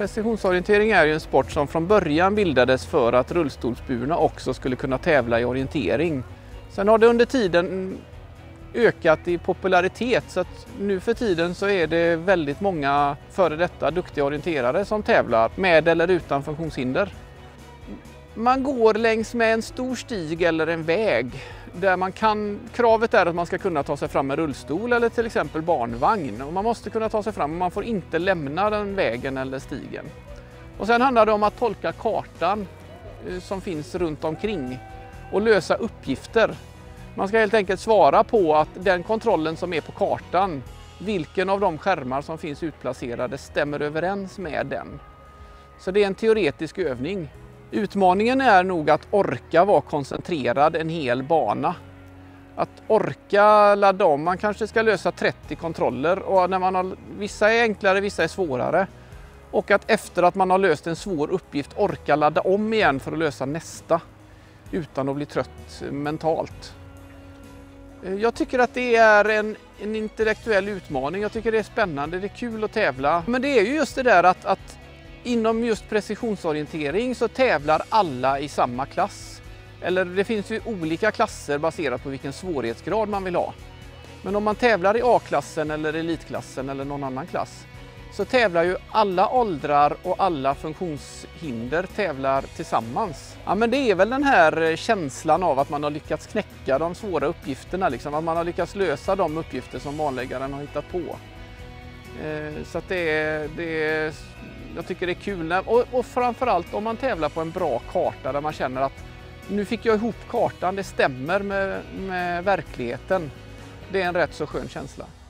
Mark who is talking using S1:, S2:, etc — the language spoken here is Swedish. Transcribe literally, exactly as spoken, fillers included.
S1: Precisionsorientering är ju en sport som från början bildades för att rullstolsburna också skulle kunna tävla i orientering. Sen har det under tiden ökat i popularitet, så att nu för tiden så är det väldigt många före detta duktiga orienterare som tävlar med eller utan funktionshinder. Man går längs med en stor stig eller en väg där man kan, kravet är att man ska kunna ta sig fram med rullstol eller till exempel barnvagn. Och man måste kunna ta sig fram och man får inte lämna den vägen eller stigen. Och sen handlar det om att tolka kartan som finns runt omkring och lösa uppgifter. Man ska helt enkelt svara på att den kontrollen som är på kartan, vilken av de skärmar som finns utplacerade stämmer överens med den. Så det är en teoretisk övning. Utmaningen är nog att orka vara koncentrerad en hel bana. Att orka ladda om, man kanske ska lösa trettio kontroller och när man har, vissa är enklare, vissa är svårare. Och att efter att man har löst en svår uppgift orka ladda om igen för att lösa nästa utan att bli trött mentalt. Jag tycker att det är en, en intellektuell utmaning, jag tycker det är spännande, det är kul att tävla. Men det är ju just det där att, att inom just precisionsorientering så tävlar alla i samma klass. Eller det finns ju olika klasser baserat på vilken svårighetsgrad man vill ha. Men om man tävlar i A-klassen eller elitklassen eller någon annan klass så tävlar ju alla åldrar och alla funktionshinder tävlar tillsammans. Ja, men det är väl den här känslan av att man har lyckats knäcka de svåra uppgifterna, liksom, att man har lyckats lösa de uppgifter som vanläggaren har hittat på. Eh, så att det är, det är, jag tycker det är kul. Och, och framförallt om man tävlar på en bra karta där man känner att nu fick jag ihop kartan, det stämmer med, med verkligheten. Det är en rätt så skön känsla.